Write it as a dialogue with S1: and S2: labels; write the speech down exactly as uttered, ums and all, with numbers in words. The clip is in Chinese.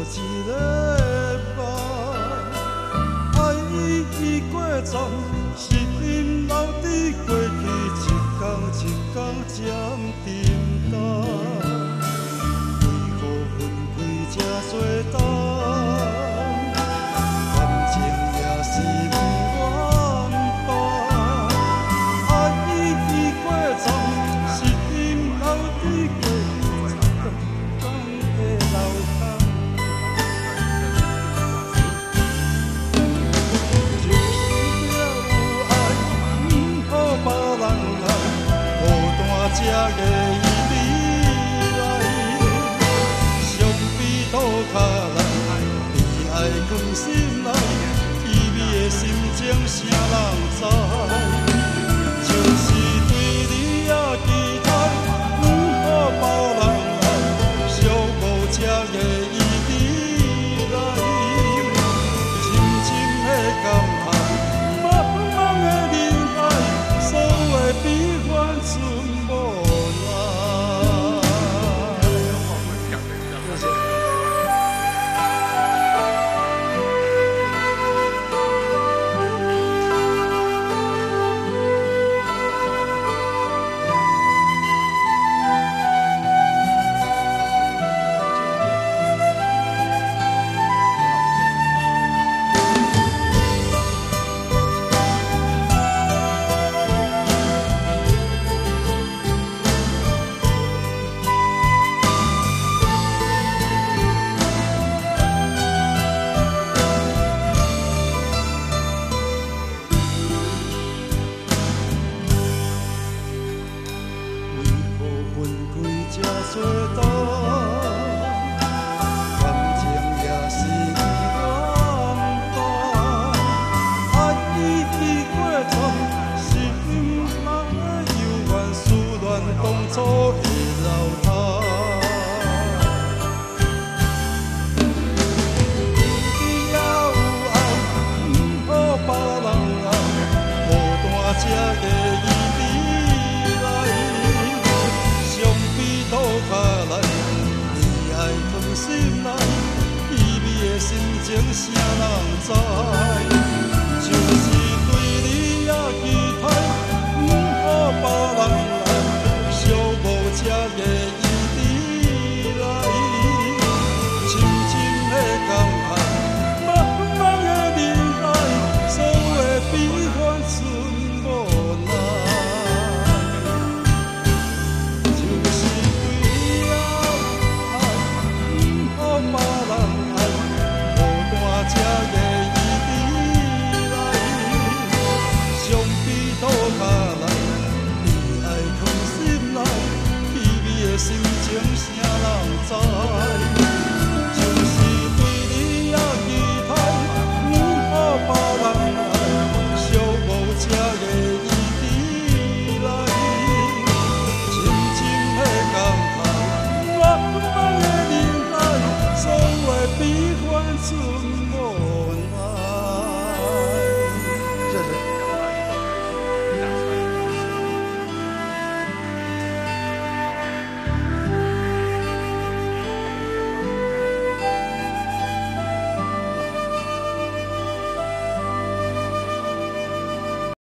S1: 一个梦，爱已过站，是因留伫过去一天一天渐沉重。为何分开这多冬？感情也是不愿放，爱已过站，是因留伫过去一天的流淌。这个未来，伤悲倒脚来，悲哀藏心内，意味的心情谁人知？就是对你的期待，不好别人来小无这个意义来，深深的感叹，茫茫的人海，所有悲欢全。做冬，感情也是不愿放，爱已过站，心嘛犹原思念当初的流淌。你也有爱，不好别人爱，孤单这个意义来。倒脚来，悲哀藏心内，意味的心情谁人知？就是对你的期待，不好别人来小无这个意义来，深深的感叹，茫茫的人海，所有悲欢全无奈。这个意义来，伤悲倒脚来，悲哀藏心内，意味的心情谁人知？就是对你的期待，不好别人来小无这个意义来，深深的感叹，茫茫的人海，所有悲欢全。